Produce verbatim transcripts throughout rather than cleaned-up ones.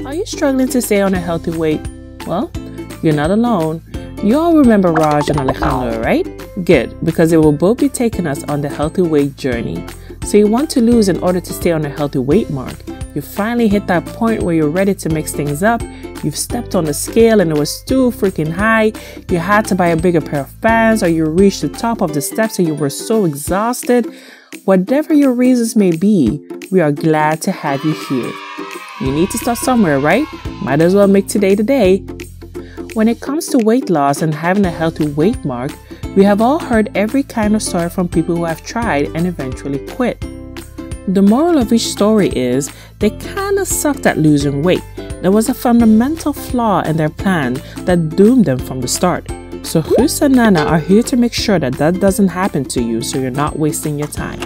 Are you struggling to stay on a healthy weight? Well, you're not alone. You all remember Raj and Alejandro, right? Good, because they will both be taking us on the healthy weight journey. So you want to lose in order to stay on a healthy weight mark. You finally hit that point where you're ready to mix things up. You've stepped on the scale and it was too freaking high. You had to buy a bigger pair of pants, or you reached the top of the steps and you were so exhausted. Whatever your reasons may be, we are glad to have you here. You need to start somewhere, right? Might as well make today the day. When it comes to weight loss and having a healthy weight mark, we have all heard every kind of story from people who have tried and eventually quit. The moral of each story is they kinda sucked at losing weight. There was a fundamental flaw in their plan that doomed them from the start. So Guus and Nana are here to make sure that that doesn't happen to you, so you're not wasting your time.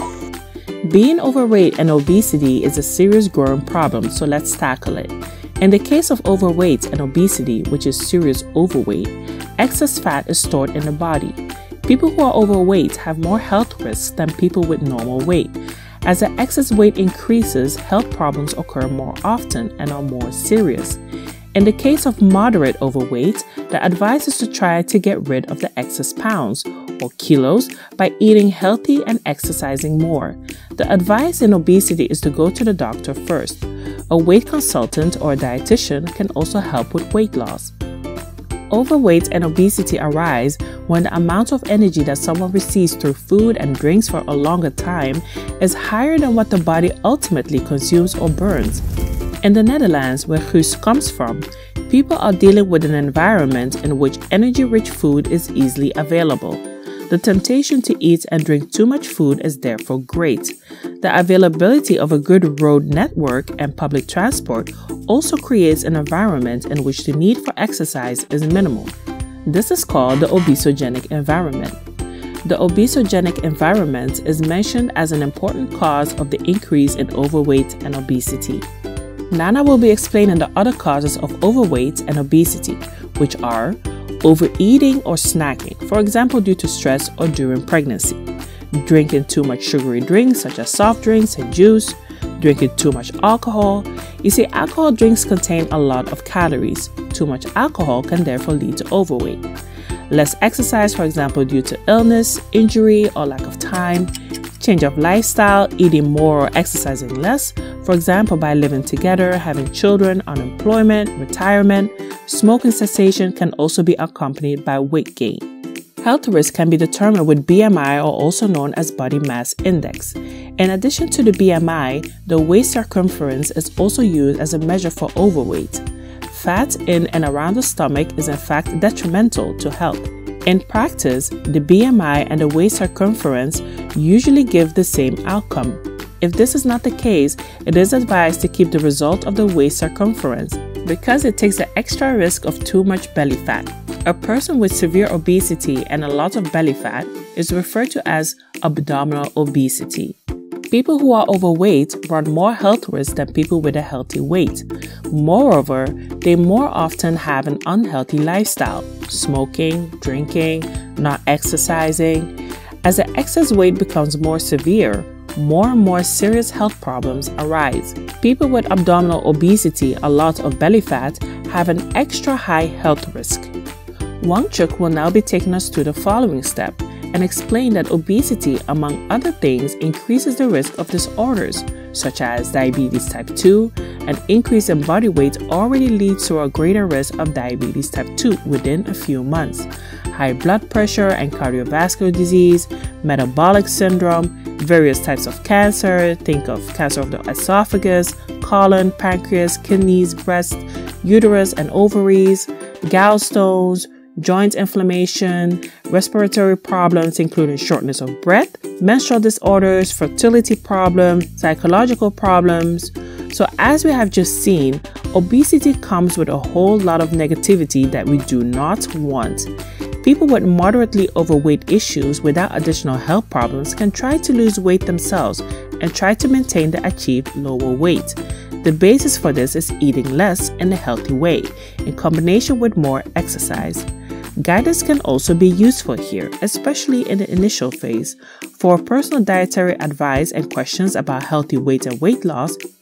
Being overweight and obesity is a serious growing problem, so let's tackle it. In the case of overweight and obesity, which is serious overweight, excess fat is stored in the body. People who are overweight have more health risks than people with normal weight. As the excess weight increases, health problems occur more often and are more serious. In the case of moderate overweight, the advice is to try to get rid of the excess pounds or kilos by eating healthy and exercising more. The advice in obesity is to go to the doctor first. A weight consultant or a dietitian can also help with weight loss. Overweight and obesity arise when the amount of energy that someone receives through food and drinks for a longer time is higher than what the body ultimately consumes or burns. In the Netherlands, where Guus comes from, people are dealing with an environment in which energy-rich food is easily available. The temptation to eat and drink too much food is therefore great. The availability of a good road network and public transport also creates an environment in which the need for exercise is minimal. This is called the obesogenic environment. The obesogenic environment is mentioned as an important cause of the increase in overweight and obesity. Nana will be explaining the other causes of overweight and obesity, which are overeating or snacking, for example due to stress or during pregnancy, drinking too much sugary drinks such as soft drinks and juice, drinking too much alcohol. You see, alcohol drinks contain a lot of calories. Too much alcohol can therefore lead to overweight. Less exercise, for example due to illness, injury, or lack of time. Change of lifestyle, eating more or exercising less, for example by living together, having children, unemployment, retirement. Smoking cessation can also be accompanied by weight gain. Health risks can be determined with B M I, or also known as body mass index. In addition to the B M I, the waist circumference is also used as a measure for overweight. Fat in and around the stomach is in fact detrimental to health. In practice, the B M I and the waist circumference usually give the same outcome. If this is not the case, it is advised to keep the result of the waist circumference because it takes the extra risk of too much belly fat. A person with severe obesity and a lot of belly fat is referred to as abdominal obesity. People who are overweight run more health risks than people with a healthy weight. Moreover, they more often have an unhealthy lifestyle, smoking, drinking, not exercising. As the excess weight becomes more severe, more and more serious health problems arise. People with abdominal obesity, a lot of belly fat, have an extra high health risk. Wangchuk will now be taking us through the following step and explain that obesity, among other things, increases the risk of disorders such as diabetes type two. An increase in body weight already leads to a greater risk of diabetes type two within a few months. High blood pressure and cardiovascular disease, metabolic syndrome, various types of cancer, think of cancer of the esophagus, colon, pancreas, kidneys, breast, uterus and ovaries, gallstones, joint inflammation, respiratory problems including shortness of breath, menstrual disorders, fertility problems, psychological problems. So as we have just seen, obesity comes with a whole lot of negativity that we do not want. People with moderately overweight issues without additional health problems can try to lose weight themselves and try to maintain the achieved lower weight. The basis for this is eating less in a healthy way, in combination with more exercise. Guidance can also be useful here, especially in the initial phase. For personal dietary advice and questions about healthy weight and weight loss,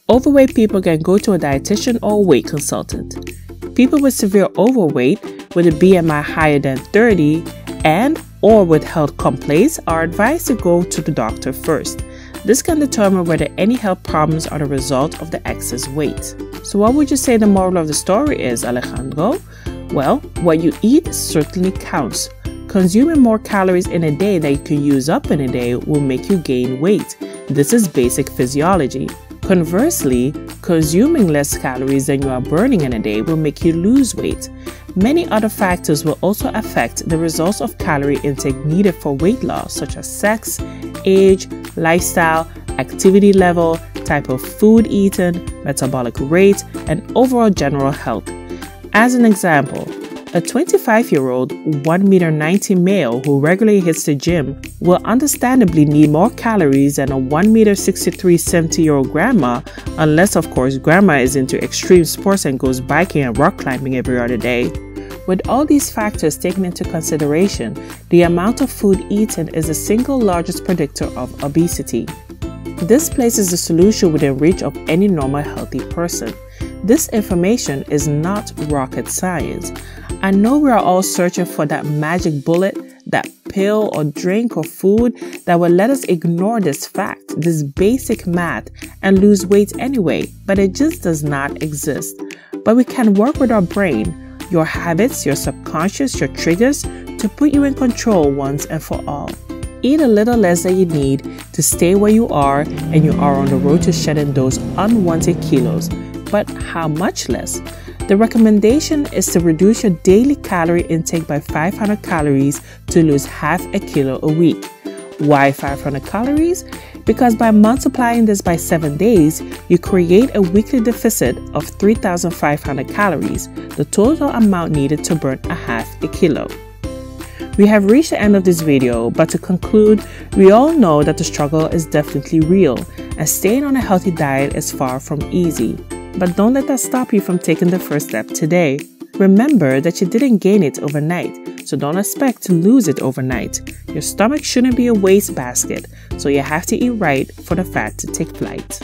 Overweight people can go to a dietitian or weight consultant. People with severe overweight with a B M I higher than thirty and or with health complaints are advised to go to the doctor first. This can determine whether any health problems are the result of the excess weight. So what would you say the moral of the story is, Alejandro? Well, what you eat certainly counts. Consuming more calories in a day than you can use up in a day will make you gain weight. This is basic physiology. Conversely, consuming less calories than you are burning in a day will make you lose weight. Many other factors will also affect the results of calorie intake needed for weight loss, such as sex, age, lifestyle, activity level, type of food eaten, metabolic rate, and overall general health. As an example, a twenty-five-year-old, one meter ninety male who regularly hits the gym will understandably need more calories than a one meter sixty-three, seventy-year-old grandma, unless of course grandma is into extreme sports and goes biking and rock climbing every other day. With all these factors taken into consideration, the amount of food eaten is the single largest predictor of obesity. This places the solution within reach of any normal healthy person. This information is not rocket science. I know we are all searching for that magic bullet, that pill or drink or food that will let us ignore this fact, this basic math, and lose weight anyway, but it just does not exist. But we can work with our brain, your habits, your subconscious, your triggers, to put you in control once and for all. Eat a little less than you need to stay where you are, and you are on the road to shedding those unwanted kilos. But how much less? The recommendation is to reduce your daily calorie intake by five hundred calories to lose half a kilo a week. Why five hundred calories? Because by multiplying this by seven days, you create a weekly deficit of three thousand five hundred calories, the total amount needed to burn a half a kilo. We have reached the end of this video, but to conclude, we all know that the struggle is definitely real, and staying on a healthy diet is far from easy. But don't let that stop you from taking the first step today. Remember that you didn't gain it overnight, so don't expect to lose it overnight. Your stomach shouldn't be a wastebasket, so you have to eat right for the fat to take flight.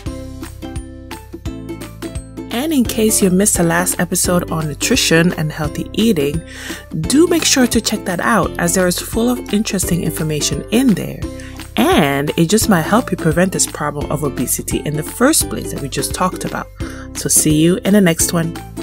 And in case you missed the last episode on nutrition and healthy eating, do make sure to check that out, as there is full of interesting information in there. And it just might help you prevent this problem of obesity in the first place that we just talked about. So see you in the next one.